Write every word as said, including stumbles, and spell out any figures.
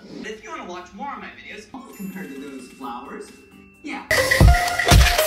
If you want to watch more of my videos, compared to those flowers, yeah.